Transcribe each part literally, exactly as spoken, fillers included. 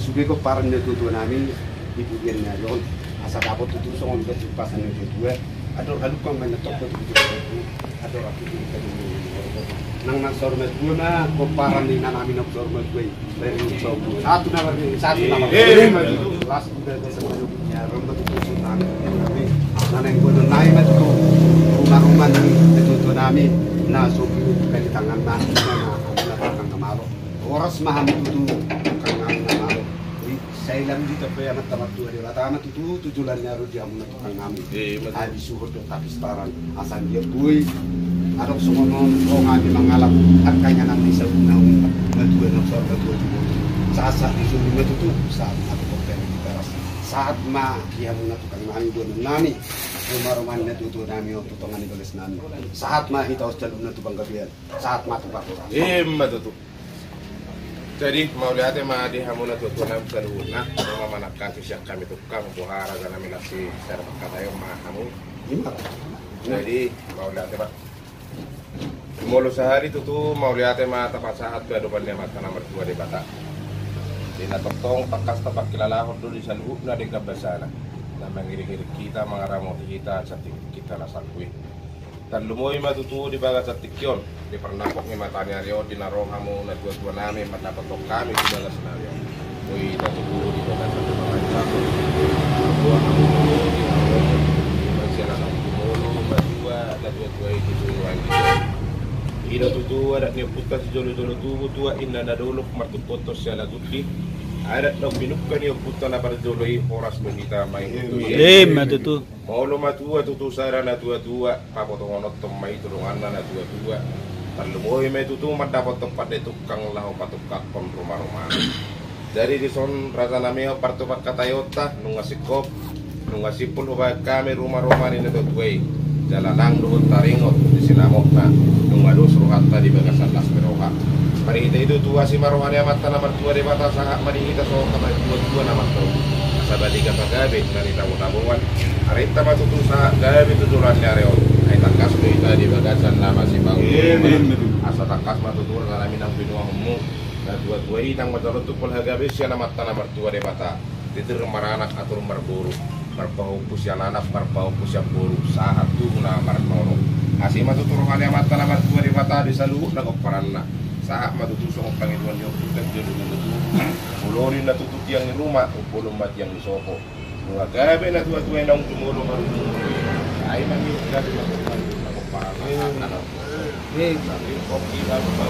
suge ko parang natuto namin ibigyan niya yon asa dapat tutuso ng pasan ng dua ador alu kang may natokot dito ador ako dito nang nagsormet ko na ko parang ni namin nagsormet ko pero so satu na satu na last udah sa mga niya ron matutuso namin nanay ko na naay matuto rumah-rumah ng natuto namin na so kailangan na na parang kamaro oras mahami tutu kang namin kamaro saya lang dito pa yan at tamatuwa di ba tama tutu tujulan niya ro diamo na kang namin ay suhod ng tapistaran asan dia buhay adok sumonon o nga mangalap at kanya nang isa unang natuwa ng sorga tuwa sa asa di suhod na tutu sa ato ko pero saat ma dia mo na kang namin doon nami rumaruman na tutu namin o tutungan ni Goles namin saat ma hitaw sa na tubang gabihan saat ma tubang eh matutu jadi mau lihat ya mah di hamuna tuh tuh nam seluruh nah rumah mana kasus yang kami tukang buhara dan kami nasi serba kata yang mah kamu jadi mau lihat ya pak mulu sehari tuh tuh mau lihat ya mah tepat saat tuh ada banyak mata nomor dua di Batak di natong pakas tepat kilalahor dulu di seluruh nah di kabasana nah mengiri-ngiri kita mengaramoti kita cantik kita nasakui dan lumoy matutuo di bagat sa tikyon di pernapok ni matanya rio di narong hamu na dua-dua namin matapatok kami di bagas na rio uy natutuo di bagat sa mga sako dua hamu di narong magsira ng tumulo madua na dua-dua iti turuan di ino tutuo adat niya puta si jolo-jolo tubo tua ina nadulok martupotos siya lagutli adat na binukkan niya puta na parjoloy oras mo kita may eh matutu Maulo matua tutu sara na tua tua papotongonot tomai turungan na tua tua terlumoy me tutu mendapat tempat de tukang lahu patukak pon rumah-rumah dari di son rasa namanya partopat katayota nunga sikop nunga sipul hubay kami rumah-rumah ni neto tuay jalanang doon taringot di sinamok na nunga dos ruhata di bagasan las meroha hari itu tua si marohani amat tanah tua di batas sangat mari kita so kamar tua tua nama tu sabadi kata gabe nari tamu-tamuan Arita matutu sa gabi tutulan niya rin ay takas mo ita di bagasan na masibang asa takas matutulan na namin ang binuang mo na dua-dua itang madalutuk pala gabi siya na mata na martua de bata titir maranak atur marburu marpahupus yan anak marpahupus yan buru saat tu na marpahuro asi matuturukan niya mata na martua de bata di saluhut na kumparan na saat matutusong ang Panginoon niyo tukas dyan dulu ulorin na tutut yang di rumah upulong mat yang di soko mga gabi na tuwa-tuwa na ang tumulong ay man yung gabi na tuwa na kumparan na ano eh sabi kopi na ba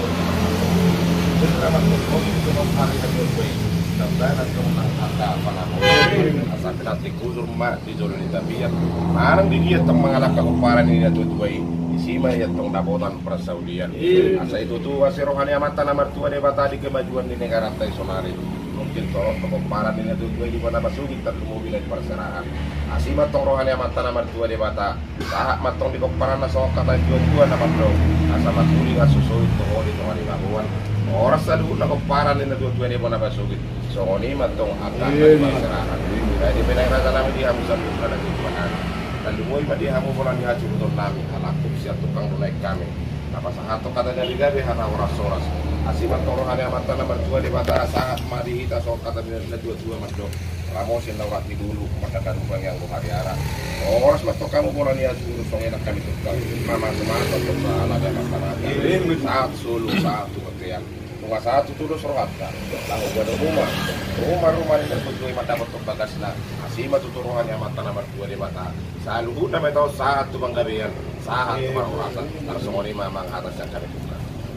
ito naman kung kopi ito ng hari na tuwa sampai na itong nakaka panahon asa pinatik kusur ma di jolo ni tabiyan marang dilihat ang mga nakakumparan ni na tuwa isima ya tong dapotan persaudian asa itu tuwa si rohani amatan na martua de bata di kemajuan di negara tay sonari mungkin tolong pengkomparan ini tuh gue di mana masuk kita mobil di perserahan asih matong rohani amatan na martua de bata sahak matong di komparan na sok kata dua-dua na matro asa matuli nga susuit to di to ani baguan oras sa luhut na komparan ini dua-dua di mana masuk so oni matong akan di perserahan jadi pinay rasa namin di hamusan bukan na tujuan dan lumoy pa di hamu bolan di haji betul namin halakup siya tukang naik kami apa sahato kata dari gabi hana oras-oras asiman toro hanya mata na berdua di bata saat mari kita sok kata na dua-dua mas do ramosin na wakti dulu matakan upang yang buhariara oras mas kamu bolan di haji dulu song enak kami tukang mama semangat untuk salah dan masyarakat saat sulu saat tukang Nunga satu tulus rohata lalu gua rumah rumah-rumah ini terbentuk mata bentuk bagas na asima tuturuhan yang mata nomor dua di mata selalu na metau satu banggabian saat kemaruasan harus ngoni mamang atas yang kami buka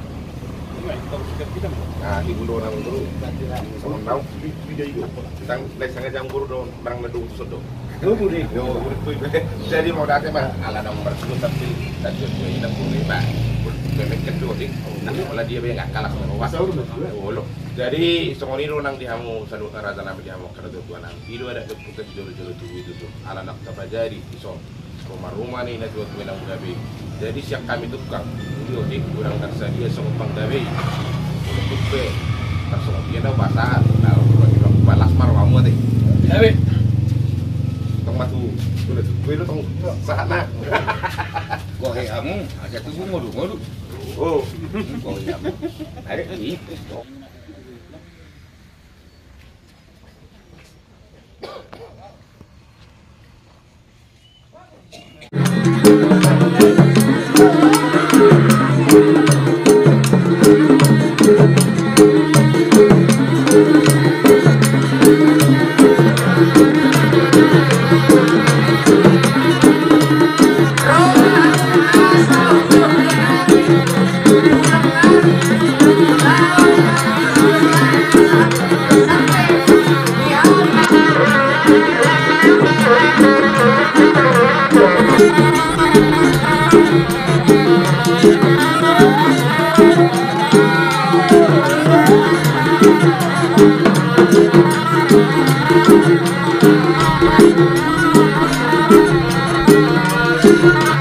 nah ibu dorang dulu sama tahu tentang lesangnya jam buru dong barang medung sudo dulu deh jadi mau datang mah ala nomor sepuluh tapi dan juga ini boleh pak Bebek kedua sih, nah malah dia banyak kalah sama Wasau. Jadi songoniro nang dihamu sadu raja nabi dihamu karena tuan nang. Ilu ada keputus jolo-jolo tuh itu tuh. Ala nak apa jadi iso rumah-rumah nih na dua tuan nang gabe. Jadi siap kami tukang. Ilu di kurang tersedia sama panggabe. Untuk be, tersong dia na bahasa. Nah, kalau balas marwamu teh. Gabe. Tong matu, sudah tuh itu tong sana. Kau kamu, aja tuh ngodu ngodu. Oh, kau kamu, ada ini. Thank you.